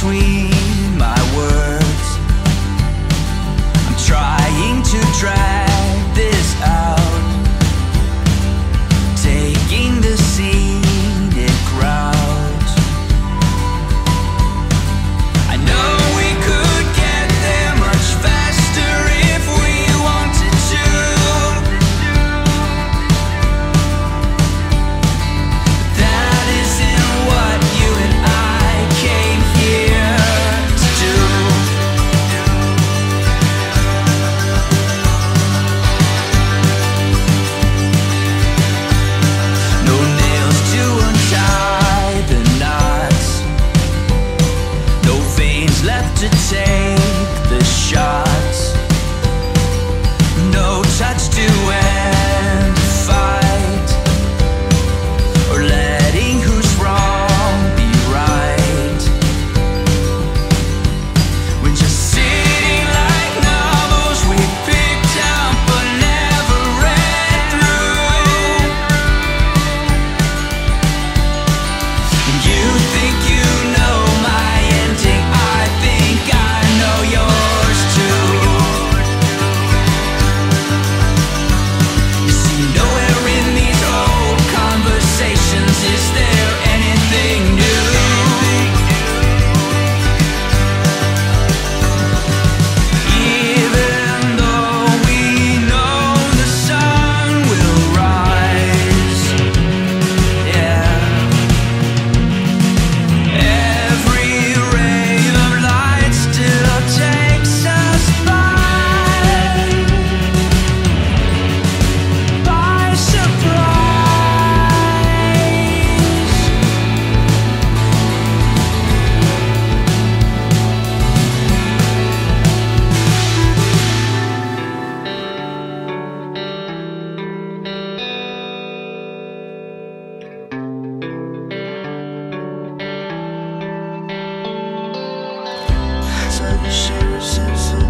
between my words. I'm trying to drag this out, taking the scenic route. I know we could get there much faster if we wanted to. That isn't what you and I came here to do. No nails to untie the knots, no veins left to take the shots, no touch to end the fight, or letting who's wrong be right. We're just sitting like novels we picked up but never read through. And you think you know my ending, I think I know yours too. You see, nowhere in these old conversations is there anything new. Even though we know the sun will rise, yeah, every ray of light still takes us by surprise. So